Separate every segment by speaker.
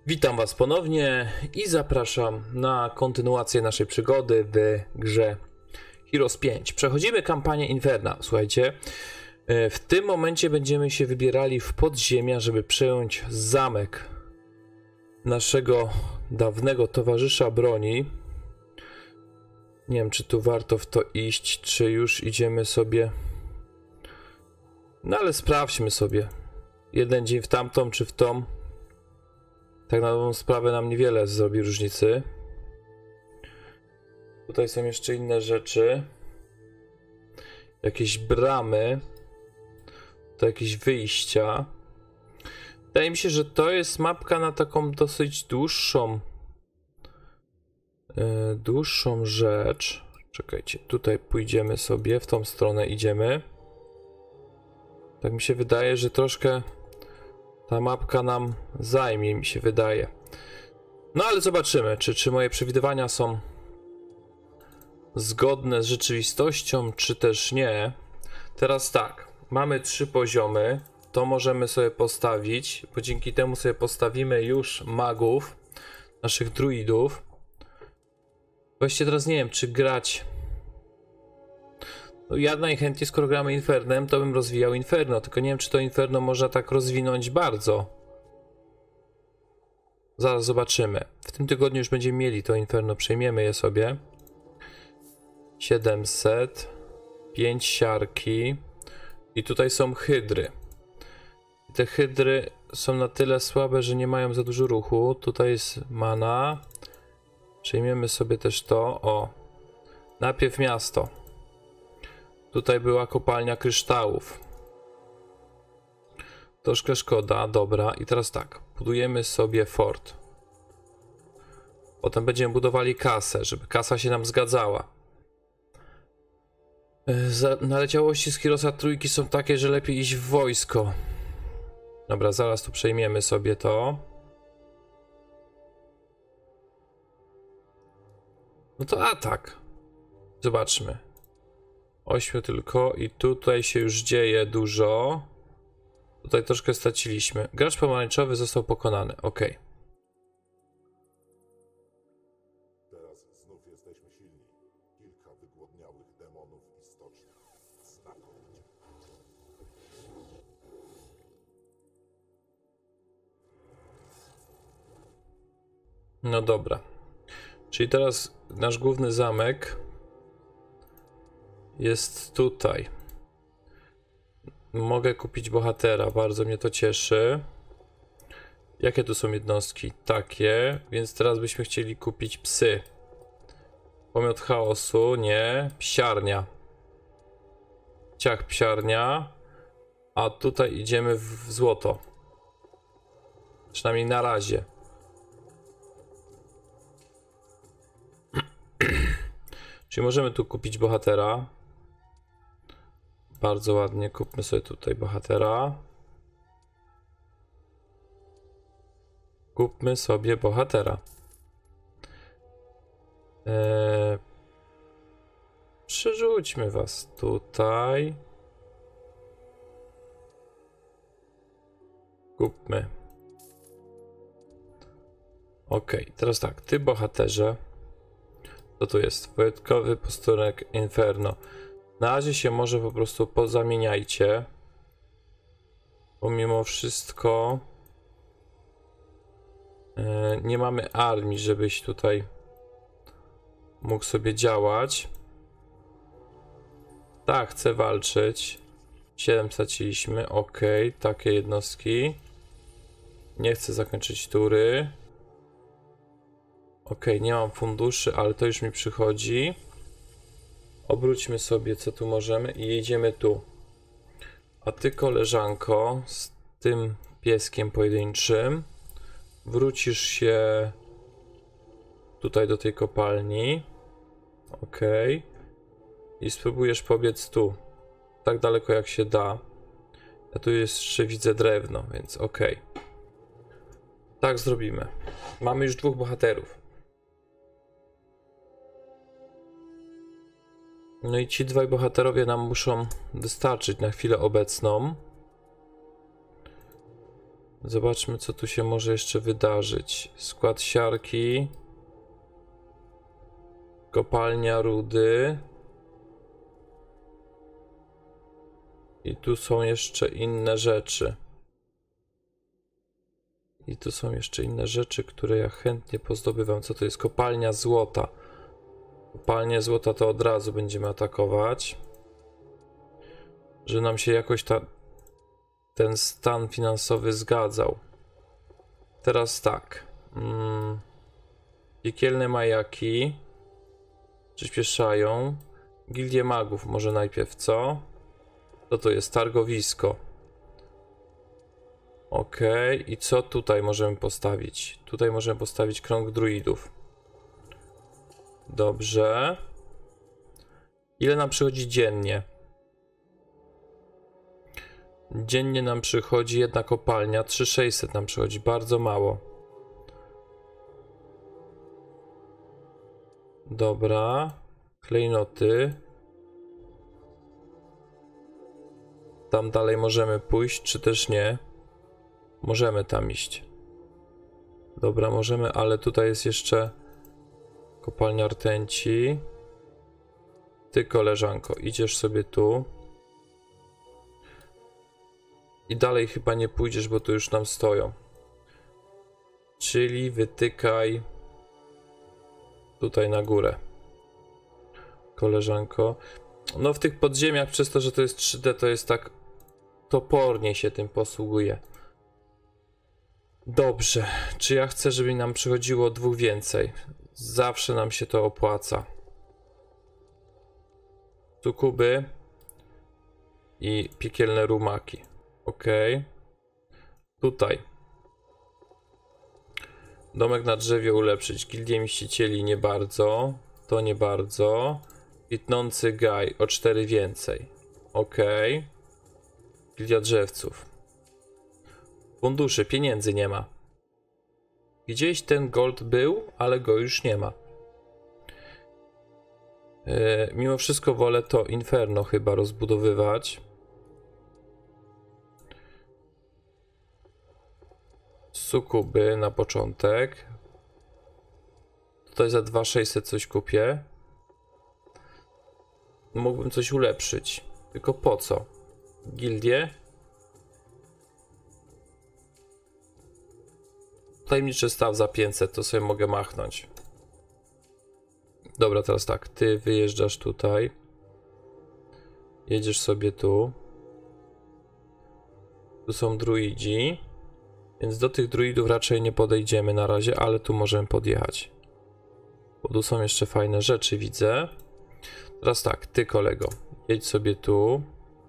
Speaker 1: Witam Was ponownie i zapraszam na kontynuację naszej przygody w grze Heroes 5. Przechodzimy kampanię Inferna. Słuchajcie, w tym momencie będziemy się wybierali w podziemia, żeby przejąć zamek naszego dawnego towarzysza broni. Nie wiem, czy tu warto w to iść, czy już idziemy sobie. No ale sprawdźmy sobie. Jeden dzień w tamtą, czy w tą. Tak na dobrą sprawę nam niewiele zrobi różnicy. Tutaj są jeszcze inne rzeczy. Jakieś bramy. To jakieś wyjścia. Wydaje mi się, że to jest mapka na taką dosyć dłuższą rzecz. Czekajcie, tutaj pójdziemy sobie, w tą stronę idziemy. Tak mi się wydaje, że troszkę ta mapka nam zajmie, mi się wydaje. No ale zobaczymy, czy moje przewidywania są zgodne z rzeczywistością, czy też nie. Teraz tak, mamy 3 poziomy. To możemy sobie postawić, bo dzięki temu sobie postawimy już magów, naszych druidów. Właściwie teraz nie wiem, czy grać. No ja najchętniej, skoro gramy Infernem, to bym rozwijał Inferno, tylko nie wiem, czy to Inferno można tak rozwinąć bardzo. Zaraz zobaczymy. W tym tygodniu już będziemy mieli to Inferno, przejmiemy je sobie. 700, 5 siarki i tutaj są hydry. Te hydry są na tyle słabe, że nie mają za dużo ruchu. Tutaj jest mana. Przejmiemy sobie też to. O, najpierw miasto. Tutaj była kopalnia kryształów. Troszkę szkoda, dobra. I teraz tak, budujemy sobie fort. Potem będziemy budowali kasę, żeby kasa się nam zgadzała. Naleciałości z Heroesa trójki są takie, że lepiej iść w wojsko. Dobra, zaraz tu przejmiemy sobie to. No to atak. Zobaczmy. 8 tylko i tutaj się już dzieje dużo. Tutaj troszkę straciliśmy. Gracz pomarańczowy został pokonany. Ok.
Speaker 2: Teraz znów jesteśmy silni. Kilka wygłodniałych demonów i stocznia. Znakomicie.
Speaker 1: No dobra. Czyli teraz nasz główny zamek jest tutaj. Mogę kupić bohatera, bardzo mnie to cieszy. Jakie tu są jednostki? Takie, więc teraz byśmy chcieli kupić psy. Pomiot chaosu, nie. Psiarnia. Ciach psiarnia. A tutaj idziemy w złoto. Przynajmniej na razie. Czyli możemy tu kupić bohatera. Bardzo ładnie, kupmy sobie tutaj bohatera. Kupmy sobie bohatera. Przerzućmy was tutaj. Kupmy. Ok, teraz tak, ty bohaterze. Co tu jest? Wojskowy posterunek Inferno. Na razie się może po prostu pozamieniajcie. Pomimo wszystko nie mamy armii, żebyś tutaj mógł sobie działać. Tak, chcę walczyć. 7 straciliśmy, ok, takie jednostki. Nie chcę zakończyć tury. Ok, nie mam funduszy, ale to już mi przychodzi. Obróćmy sobie, co tu możemy i jedziemy tu. A ty, koleżanko, z tym pieskiem pojedynczym, wrócisz się tutaj do tej kopalni. Ok. I spróbujesz pobiec tu. Tak daleko jak się da. Ja tu jeszcze widzę drewno, więc ok. Tak zrobimy. Mamy już 2 bohaterów. No i ci 2 bohaterowie nam muszą wystarczyć na chwilę obecną. Zobaczmy, co tu się może jeszcze wydarzyć. Skład siarki. Kopalnia rudy. I tu są jeszcze inne rzeczy. Które ja chętnie pozdobywam. Co to jest? Kopalnia złota. Kopalnię złota to od razu będziemy atakować. Że nam się jakoś ten stan finansowy zgadzał. Teraz tak. Piekielne majaki. Przyspieszają. Gildie magów może najpierw, co? To jest targowisko. Okej. I co tutaj możemy postawić? Tutaj możemy postawić krąg druidów. Dobrze. Ile nam przychodzi dziennie? Dziennie nam przychodzi jedna kopalnia. 3600 nam przychodzi. Bardzo mało. Dobra. Klejnoty. Tam dalej możemy pójść, czy też nie? Możemy tam iść. Dobra, możemy, ale tutaj jest jeszcze kopalnia rtęci. Ty, koleżanko, idziesz sobie tu. I dalej chyba nie pójdziesz, bo tu już nam stoją. Czyli wytykaj tutaj na górę. Koleżanko. No w tych podziemiach, przez to, że to jest 3D, to jest tak topornie się tym posługuje. Dobrze. Czy ja chcę, żeby nam przychodziło 2 więcej? Zawsze nam się to opłaca. Sukuby i piekielne rumaki. Ok. Tutaj. Domek na drzewie ulepszyć. Gildię mścicieli nie bardzo. To nie bardzo. Kwitnący gaj o 4 więcej. Ok. Gildia drzewców. Funduszy, pieniędzy nie ma. Gdzieś ten gold był, ale go już nie ma. Mimo wszystko wolę to Inferno chyba rozbudowywać. Sukuby na początek. Tutaj za 2600 coś kupię. Mógłbym coś ulepszyć. Tylko po co? Gildie. Tajemniczy staw za 500, to sobie mogę machnąć. Dobra, teraz tak. Ty wyjeżdżasz tutaj. Jedziesz sobie tu. Tu są druidzi. Więc do tych druidów raczej nie podejdziemy na razie, ale tu możemy podjechać. Bo tu są jeszcze fajne rzeczy, widzę. Teraz tak, ty, kolego. Jedź sobie tu.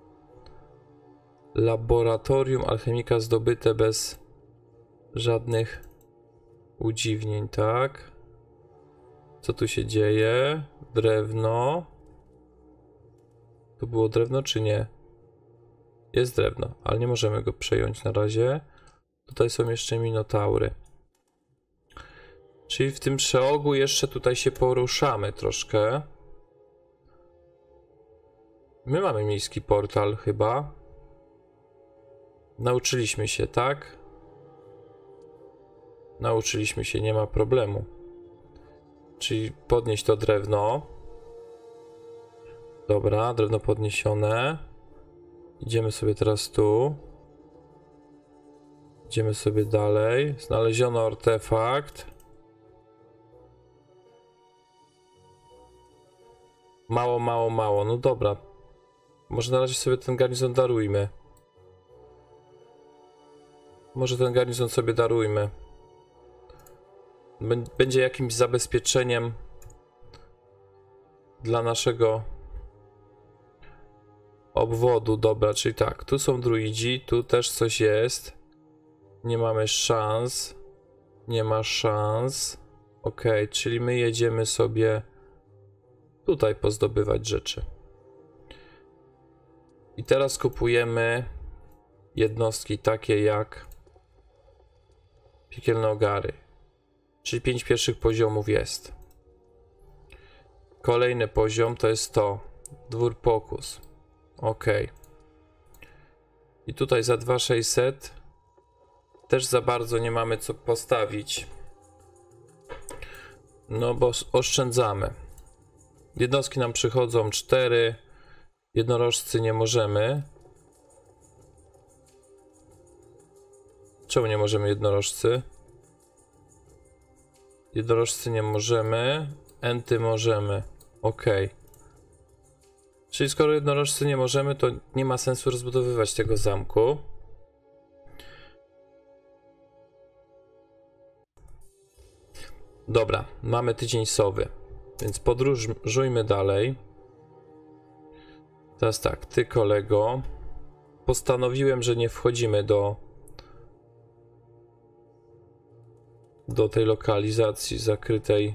Speaker 1: Laboratorium alchemika zdobyte bez żadnych udziwnień, tak? Co tu się dzieje? Drewno. Tu było drewno, czy nie? Jest drewno, ale nie możemy go przejąć na razie. Tutaj są jeszcze minotaury. Czyli w tym przeogu jeszcze tutaj się poruszamy troszkę. My mamy miejski portal chyba. Nauczyliśmy się, tak? Nauczyliśmy się, nie ma problemu. Czyli podnieść to drewno. Dobra, drewno podniesione. Idziemy sobie teraz tu. Idziemy sobie dalej. Znaleziono artefakt. Mało, mało, mało. No dobra. Może na razie sobie ten garnizon darujmy. Może ten garnizon sobie darujmy. Będzie jakimś zabezpieczeniem dla naszego obwodu. Dobra, czyli tak. Tu są druidzi. Tu też coś jest. Nie mamy szans. Nie ma szans. Ok, czyli my jedziemy sobie tutaj pozdobywać rzeczy. I teraz kupujemy jednostki takie jak piekielne ogary. Czyli 5 pierwszych poziomów jest. Kolejny poziom to jest to. Dwór pokus. Ok. I tutaj za 2600 też za bardzo nie mamy co postawić. No bo oszczędzamy. Jednostki nam przychodzą 4. Jednorożcy nie możemy. Czemu nie możemy jednorożcy? Jednorożcy nie możemy. Enty możemy. Ok. Czyli skoro jednorożcy nie możemy, to nie ma sensu rozbudowywać tego zamku. Dobra, mamy tydzień sowy, więc podróżujmy dalej. Teraz tak, ty kolego. Postanowiłem, że nie wchodzimy do tej lokalizacji zakrytej.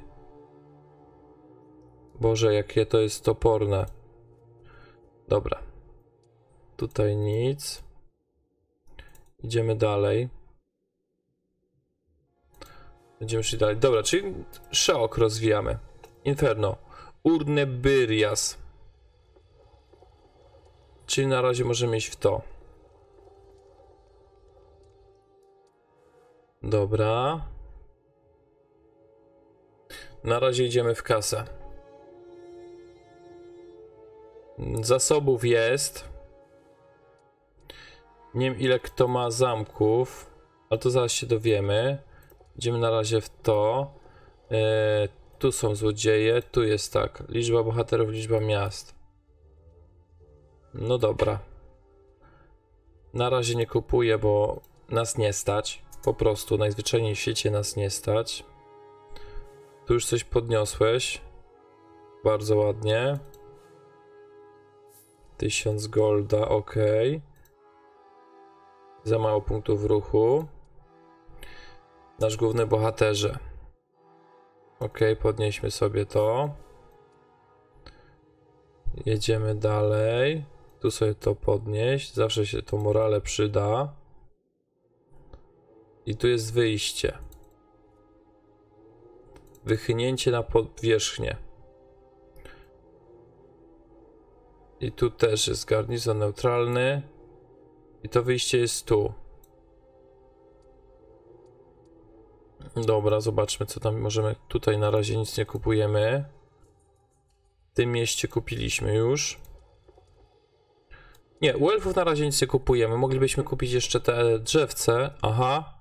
Speaker 1: Boże, jakie to jest toporne. Dobra. Tutaj nic. Idziemy dalej. Będziemy szli dalej. Dobra, czyli Szeok rozwijamy. Inferno. Urnebyrias. Czyli na razie możemy iść w to. Dobra. Na razie idziemy w kasę. Zasobów jest. Nie wiem ile kto ma zamków, ale to zaraz się dowiemy. Idziemy na razie w to. Tu są złodzieje, tu jest tak. Liczba bohaterów, liczba miast. No dobra. Na razie nie kupuję, bo nas nie stać. Po prostu najzwyczajniej w świecie nas nie stać. Tu już coś podniosłeś. Bardzo ładnie. 1000 golda, ok. Za mało punktów ruchu. Nasz główny bohaterze. Ok, podnieśmy sobie to. Jedziemy dalej. Tu sobie to podnieść. Zawsze się to morale przyda. I tu jest wyjście. Wychnięcie na powierzchnię. I tu też jest garnizon neutralny. I to wyjście jest tu. Dobra, zobaczmy co tam możemy. Tutaj na razie nic nie kupujemy. W tym mieście kupiliśmy już. Nie, u elfów na razie nic nie kupujemy. Moglibyśmy kupić jeszcze te drzewce. Aha.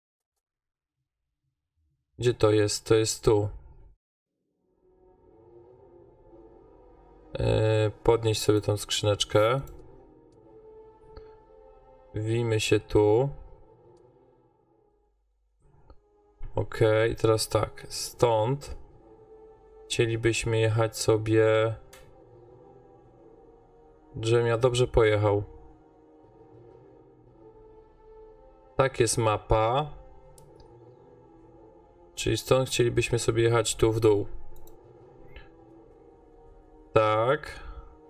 Speaker 1: Gdzie to jest? To jest tu. Podnieść sobie tą skrzyneczkę. Wijmy się tu. Ok, teraz tak. Stąd chcielibyśmy jechać sobie. Żebym ja dobrze pojechał. Tak jest mapa. Czyli stąd chcielibyśmy sobie jechać tu w dół. Tak.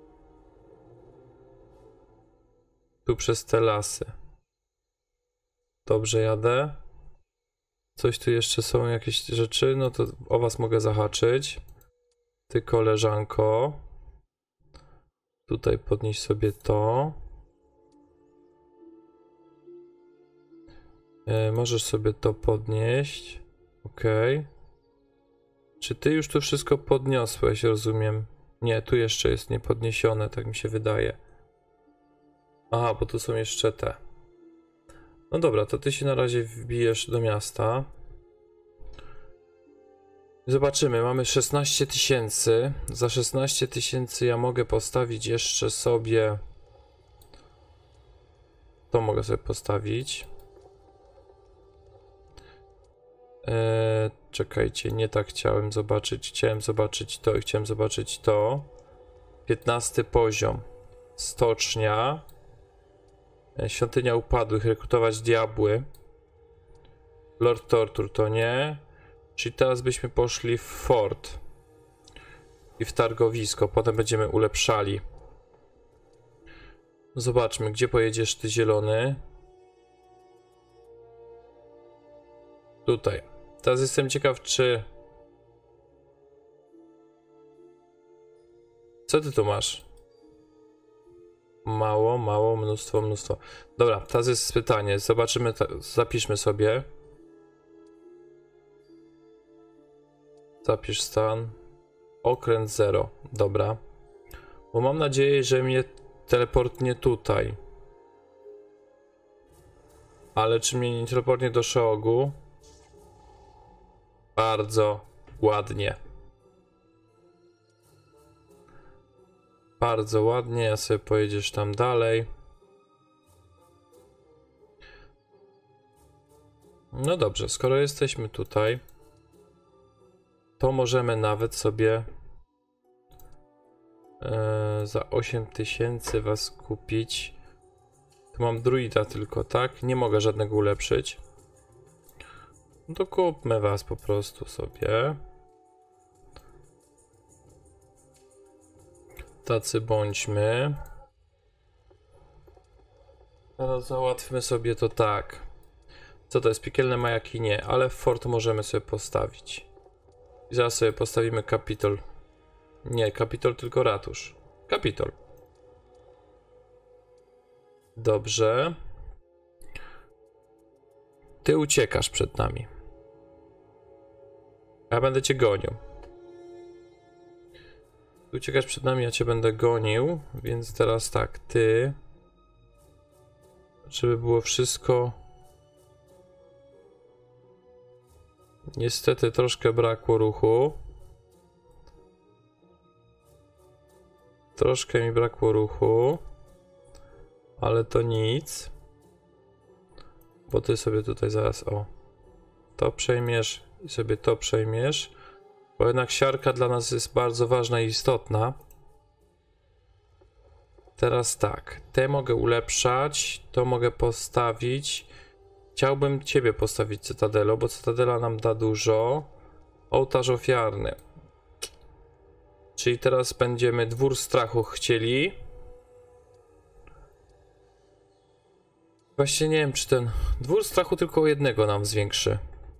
Speaker 1: Tu przez te lasy. Dobrze jadę. Coś tu jeszcze są jakieś rzeczy, no to o was mogę zahaczyć. Ty koleżanko. Tutaj podnieś sobie to. Możesz sobie to podnieść. Ok. Czy ty już tu wszystko podniosłeś, rozumiem? Nie, tu jeszcze jest niepodniesione, tak mi się wydaje. Aha, bo tu są jeszcze te. No dobra, to ty się na razie wbijesz do miasta. Zobaczymy, mamy 16 000. Za 16 000 ja mogę postawić jeszcze sobie... To mogę sobie postawić. Czekajcie, nie tak chciałem zobaczyć. Chciałem zobaczyć to i chciałem zobaczyć to. 15 poziom. Stocznia. Świątynia upadłych, rekrutować diabły. Lord Tortur to nie. Czyli teraz byśmy poszli w fort. I w targowisko. Potem będziemy ulepszali. Zobaczmy, gdzie pojedziesz ty zielony. Tutaj. Teraz jestem ciekaw, czy... Co ty tu masz? Mało, mnóstwo. Dobra, teraz jest pytanie. Zobaczymy, zapiszmy sobie. Zapisz stan. Okręt 0. Dobra. Bo mam nadzieję, że mnie teleportnie tutaj. Ale czy mnie nie teleportnie do Sheogu? Bardzo ładnie. Bardzo ładnie, ja sobie pojedziesz tam dalej. No dobrze, skoro jesteśmy tutaj, to możemy nawet sobie za 8000 was kupić. Tu mam druida tylko, tak? Nie mogę żadnego ulepszyć. No to kupmy was po prostu sobie. Tacy bądźmy. Teraz załatwmy sobie to tak. Co to jest? Piekielne majaki? Nie, ale fort możemy sobie postawić. I zaraz sobie postawimy Kapitol. Nie, Kapitol, tylko ratusz. Kapitol. Dobrze. Ty uciekasz przed nami. Ja będę cię gonił. Ty uciekasz przed nami, ja cię będę gonił. Więc teraz tak, ty... Żeby było wszystko... Niestety troszkę brakło ruchu. Troszkę mi brakło ruchu. Ale to nic. Bo ty sobie tutaj zaraz, o. To przejmiesz i sobie to przejmiesz. Bo jednak siarka dla nas jest bardzo ważna i istotna. Teraz tak. Te mogę ulepszać. To mogę postawić. Chciałbym ciebie postawić, Cytadelo, bo Cytadela nam da dużo. Ołtarz ofiarny. Czyli teraz będziemy dwór strachu chcieli. Właśnie nie wiem, czy ten dwór strachu tylko jednego nam zwiększy.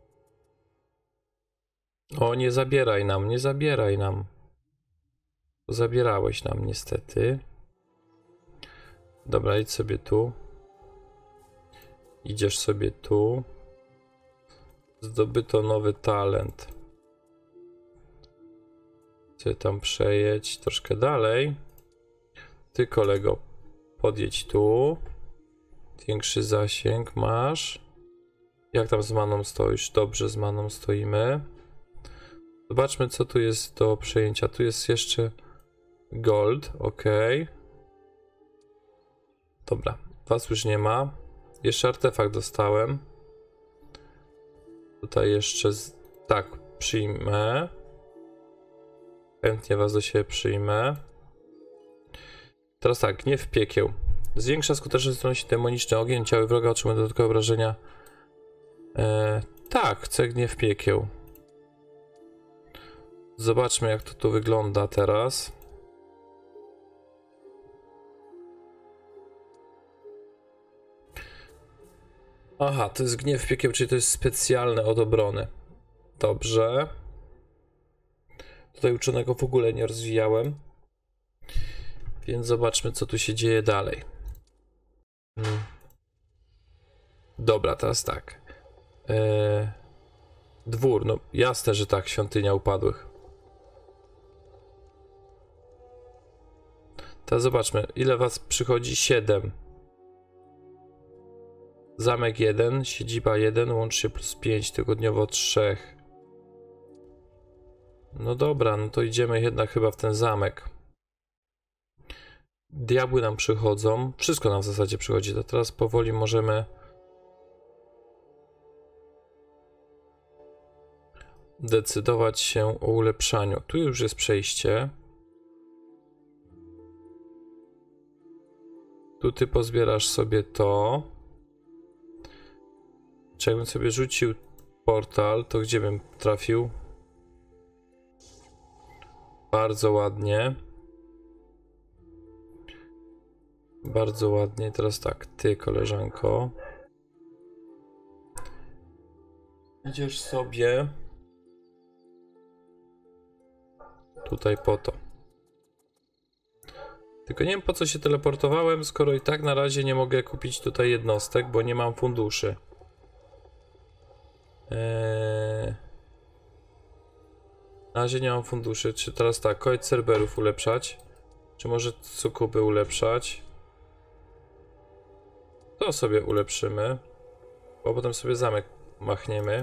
Speaker 1: O, nie zabieraj nam, nie zabieraj nam. Zabierałeś nam niestety. Dobra, idź sobie tu. Idziesz sobie tu. Zdobyto nowy talent. Ty tam przejedź troszkę dalej. Ty, kolego, podjedź tu. Większy zasięg masz. Jak tam z maną stoisz? Dobrze, z maną stoimy. Zobaczmy, co tu jest do przejęcia. Tu jest jeszcze gold, ok. Dobra, was już nie ma. Jeszcze artefakt dostałem. Tutaj jeszcze... Tak, przyjmę. Chętnie was do siebie przyjmę. Teraz tak, gniew piekieł. Zwiększa skuteczność zdolności demoniczny ogień. Ciały wroga otrzymują dodatkowe obrażenia. Tak, chcę gniew piekieł. Zobaczmy, jak to tu wygląda teraz. Aha, to jest gniew piekieł, czyli to jest specjalne od obrony. Dobrze. Tutaj uczonego w ogóle nie rozwijałem. Więc zobaczmy, co tu się dzieje dalej. Dobra, teraz tak. Dwór, no jasne, że tak, świątynia upadłych. Teraz zobaczmy, ile was przychodzi? 7. Zamek 1, siedziba 1, łącznie plus 5, tygodniowo 3. No dobra, no to idziemy jednak chyba w ten zamek. Diabły nam przychodzą, wszystko nam w zasadzie przychodzi, to teraz powoli możemy decydować się o ulepszaniu. Tu już jest przejście. Tu ty pozbierasz sobie to. Czy jakbym sobie rzucił portal, to gdzie bym trafił? Bardzo ładnie. Bardzo ładnie. Teraz tak, ty, koleżanko. Idziesz sobie tutaj po to. Tylko nie wiem, po co się teleportowałem, skoro i tak na razie nie mogę kupić tutaj jednostek, bo nie mam funduszy. Na razie nie mam funduszy. Czy teraz tak, kod serwerów ulepszać? Czy może sukuby ulepszać? To sobie ulepszymy. Bo potem sobie zamek machniemy.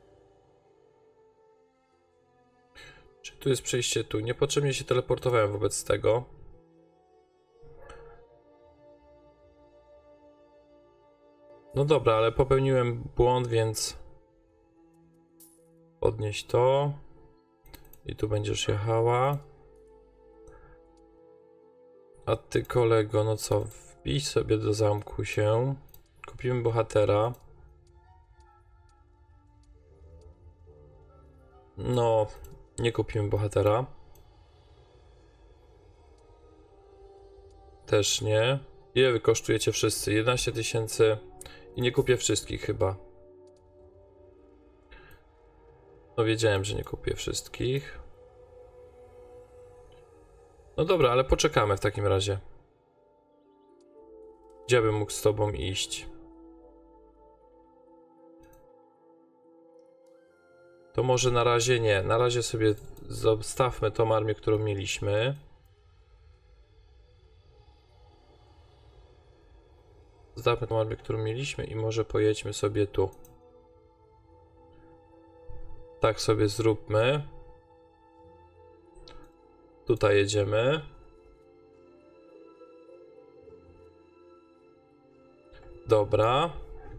Speaker 1: Czy tu jest przejście tu? Niepotrzebnie się teleportowałem wobec tego. No dobra, ale popełniłem błąd, więc podnieś to. I tu będziesz jechała. A ty, kolego, no co? Wbij sobie do zamku się. Kupimy bohatera. No, nie kupimy bohatera. Też nie. Ile wy kosztujecie wszyscy? 11 000 i nie kupię wszystkich chyba. No wiedziałem, że nie kupię wszystkich. No dobra, ale poczekamy w takim razie. Gdzie bym mógł z tobą iść? To może na razie nie. Na razie sobie zostawmy tą armię, którą mieliśmy. Zostawmy tą armię, którą mieliśmy i może pojedźmy sobie tu. Tak sobie zróbmy. Tutaj jedziemy. Dobra.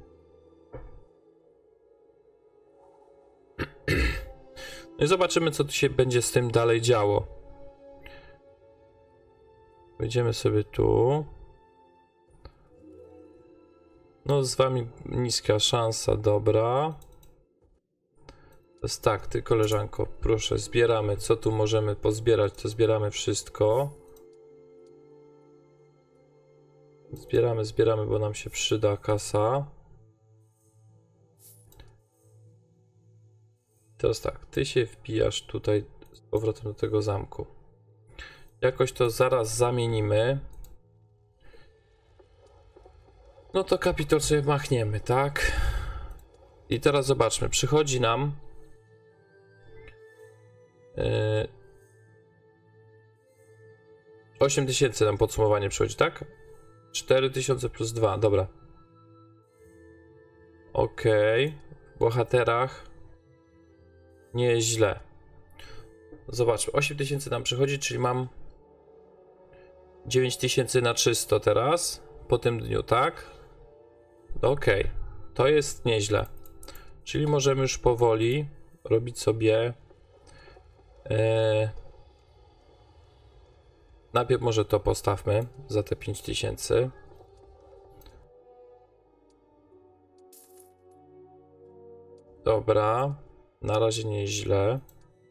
Speaker 1: No i zobaczymy, co tu się będzie z tym dalej działo. Wejdziemy sobie tu. No z wami niska szansa, dobra. To jest tak, ty koleżanko, proszę, zbieramy, co tu możemy pozbierać, to zbieramy wszystko. Zbieramy, bo nam się przyda kasa. Teraz tak, ty się wbijasz tutaj z powrotem do tego zamku. Jakoś to zaraz zamienimy. No to kapitol sobie machniemy, tak? I teraz zobaczmy, przychodzi nam 8000 nam podsumowanie przychodzi, tak? 4000 plus 2, dobra. Okej. W bohaterach nie jest źle. Zobaczmy, 8000 nam przychodzi, czyli mam 9000 na 300 teraz, po tym dniu, tak? Okej, to jest nieźle. Czyli możemy już powoli robić sobie... Najpierw może to postawmy za te 5000. Dobra, na razie nie jest źle.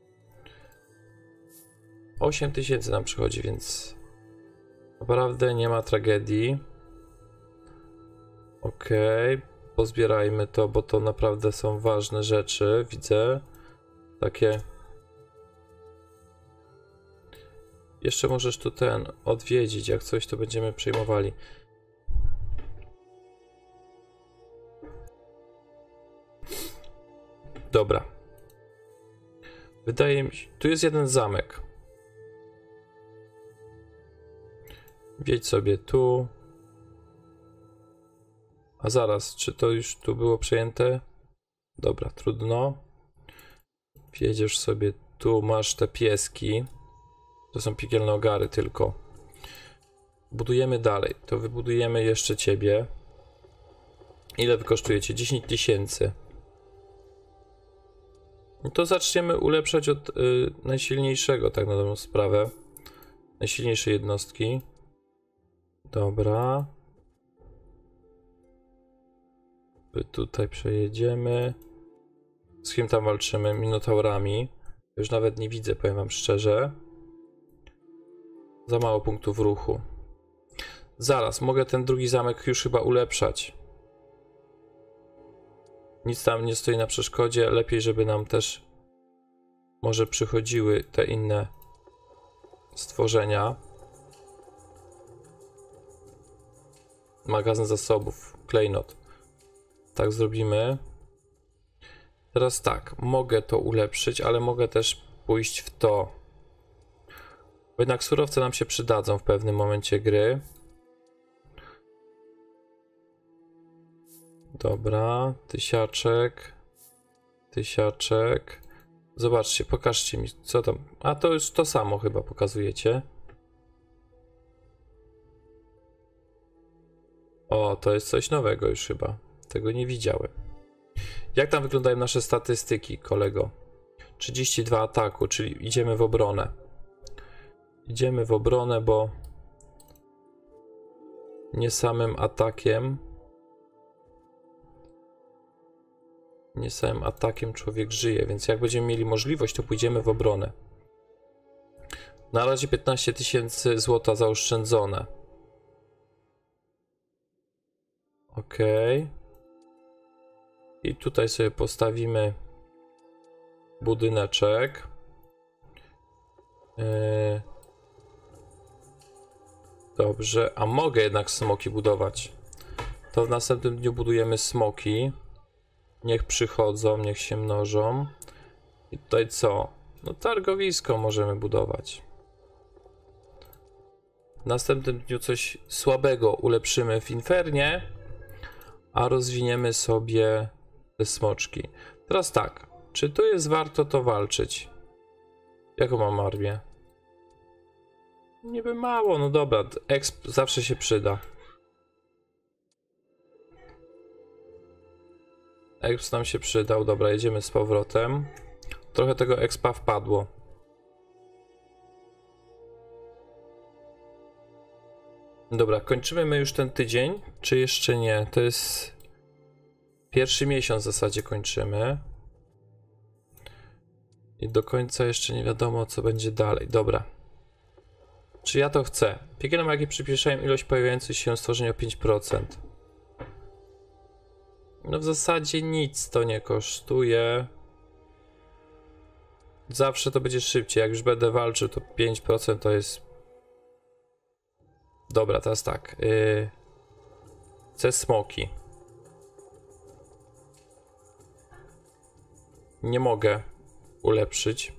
Speaker 1: 8000 nam przychodzi, więc naprawdę nie ma tragedii. Okej, pozbierajmy to, bo to naprawdę są ważne rzeczy, widzę. Takie... Jeszcze możesz tu odwiedzić, jak coś to będziemy przejmowali. Dobra. Wydaje mi się, tu jest jeden zamek. Wjedź sobie tu. A zaraz, czy to już tu było przejęte? Dobra, trudno. Wjedziesz sobie tu, masz te pieski. To są piekielne ogary tylko. Budujemy dalej. To wybudujemy jeszcze ciebie. Ile wy kosztujecie? 10 000. No to zaczniemy ulepszać od najsilniejszego, tak na dobrą sprawę. Najsilniejsze jednostki. Dobra. Tutaj przejedziemy. Z kim tam walczymy? Minotaurami. Już nawet nie widzę, powiem wam szczerze. Za mało punktów ruchu. Zaraz, mogę ten drugi zamek już chyba ulepszać. Nic tam nie stoi na przeszkodzie. Lepiej, żeby nam też może przychodziły te inne stworzenia. magazyn zasobów, klejnot. Tak zrobimy. Teraz tak, mogę to ulepszyć, ale mogę też pójść w to. Bo jednak surowce nam się przydadzą w pewnym momencie gry. Dobra, tysiaczek. Tysiaczek. Zobaczcie, pokażcie mi, co tam. A to już to samo chyba pokazujecie. O, to jest coś nowego już chyba. Tego nie widziałem. Jak tam wyglądają nasze statystyki, kolego? 32 ataku, czyli idziemy w obronę. Idziemy w obronę, bo nie samym atakiem. Nie samym atakiem człowiek żyje, więc jak będziemy mieli możliwość, to pójdziemy w obronę. Na razie 15 000 złota zaoszczędzone. Ok. I tutaj sobie postawimy budyneczek. Dobrze, a mogę jednak smoki budować. To w następnym dniu budujemy smoki. Niech przychodzą, niech się mnożą. I tutaj co? No targowisko możemy budować. W następnym dniu coś słabego ulepszymy w Infernie, a rozwiniemy sobie te smoczki. Teraz tak, czy tu jest warto to walczyć? Jaką mam armię? Niby mało, no dobra, exp zawsze się przyda. Exp nam się przydał, dobra, jedziemy z powrotem. Trochę tego expa wpadło. Dobra, kończymy my już ten tydzień, czy jeszcze nie? To jest pierwszy miesiąc w zasadzie kończymy. I do końca jeszcze nie wiadomo, co będzie dalej. Dobra. Czy ja to chcę? Piekielne magii przyspieszają ilość pojawiających się stworzeń o 5%. No w zasadzie nic to nie kosztuje. Zawsze to będzie szybciej. Jak już będę walczył, to 5% to jest... Dobra, teraz tak. Chcę smoki. Nie mogę ulepszyć.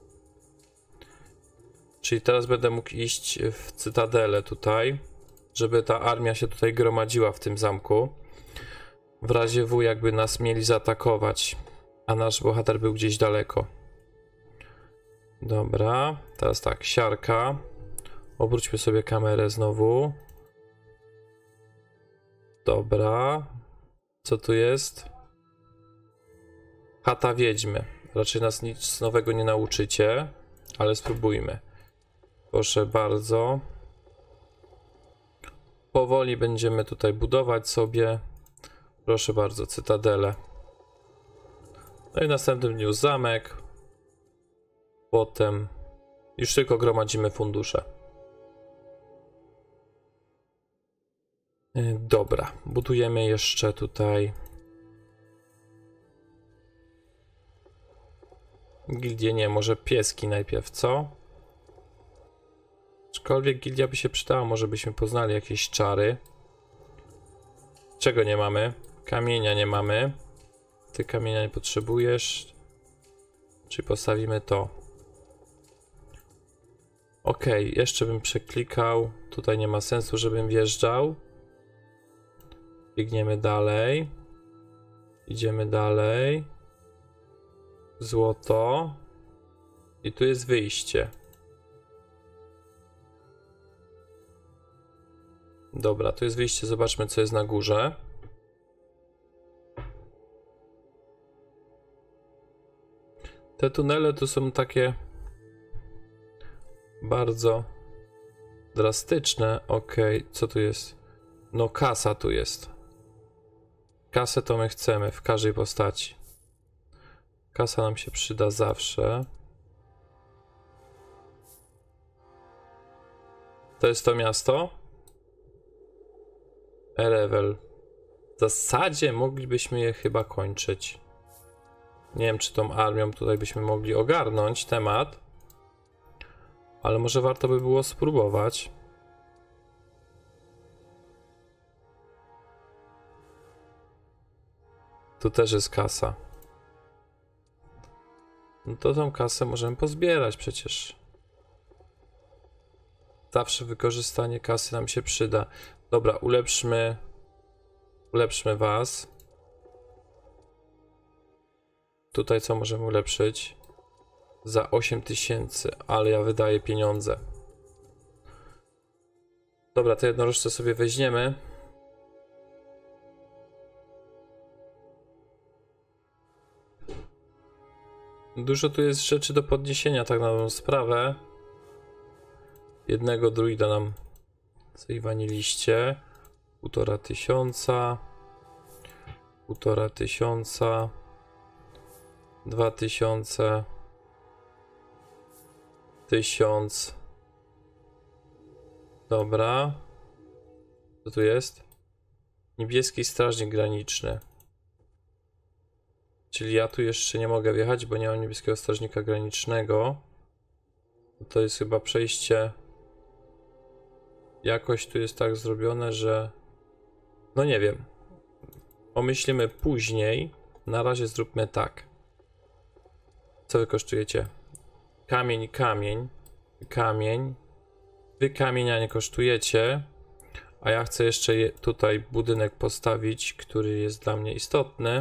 Speaker 1: Czyli teraz będę mógł iść w cytadelę tutaj, żeby ta armia się tutaj gromadziła w tym zamku. W razie W jakby nas mieli zaatakować, a nasz bohater był gdzieś daleko. Dobra, teraz tak, siarka. Obróćmy sobie kamerę znowu. Dobra. Co tu jest? Chata wiedźmy. Raczej nas nic nowego nie nauczycie, ale spróbujmy. Proszę bardzo. Powoli będziemy tutaj budować sobie. Proszę bardzo, cytadelę. No i w następnym dniu zamek. Potem już tylko gromadzimy fundusze. Dobra, budujemy jeszcze tutaj gildię, nie, może pieski najpierw, co? Aczkolwiek gildia by się przydała, może byśmy poznali jakieś czary. Czego nie mamy? Kamienia nie mamy. Ty kamienia nie potrzebujesz. Czyli postawimy to. Ok, jeszcze bym przeklikał. Tutaj nie ma sensu, żebym wjeżdżał. Biegniemy dalej. Idziemy dalej. Złoto. I tu jest wyjście. Dobra, tu jest wyjście. Zobaczmy, co jest na górze. Te tunele tu są takie bardzo drastyczne. Ok, co tu jest? No kasa tu jest. Kasę to my chcemy w każdej postaci. Kasa nam się przyda zawsze. To jest to miasto? Erevel. W zasadzie moglibyśmy je chyba kończyć. Nie wiem, czy tą armią tutaj byśmy mogli ogarnąć temat. Ale może warto by było spróbować. Tu też jest kasa. No to tą kasę możemy pozbierać przecież. Zawsze wykorzystanie kasy nam się przyda. Dobra, ulepszmy was. Tutaj co możemy ulepszyć? Za 8000, ale ja wydaję pieniądze. Dobra, te jednorożce sobie weźmiemy. Dużo tu jest rzeczy do podniesienia, tak na tą sprawę. Jednego druida nam zaiwaniliście. 1500. 1500. 2000. 1000. Dobra. Co tu jest? Niebieski strażnik graniczny. Czyli ja tu jeszcze nie mogę wjechać, bo nie mam niebieskiego strażnika granicznego. To jest chyba przejście. Jakoś tu jest tak zrobione, że... No nie wiem. Pomyślimy później. Na razie zróbmy tak. Co wy kosztujecie? Kamień, kamień. Kamień. Wy kamienia nie kosztujecie. A ja chcę jeszcze tutaj budynek postawić, który jest dla mnie istotny.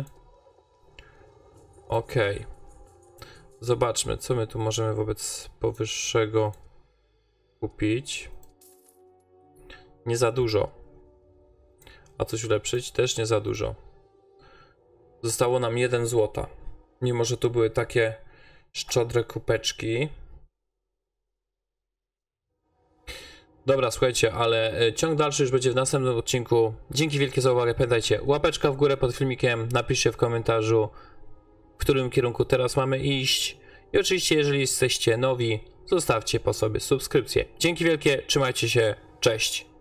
Speaker 1: Ok. Zobaczmy, co my tu możemy wobec powyższego kupić. Nie za dużo. A coś ulepszyć? Też nie za dużo. Zostało nam 1 złota. Mimo że tu były takie szczodre kupeczki. Dobra, słuchajcie, ale ciąg dalszy już będzie w następnym odcinku. Dzięki wielkie za uwagę. Pamiętajcie, łapeczka w górę pod filmikiem. Napiszcie w komentarzu, w którym kierunku teraz mamy iść. I oczywiście, jeżeli jesteście nowi, zostawcie po sobie subskrypcję. Dzięki wielkie, trzymajcie się, cześć.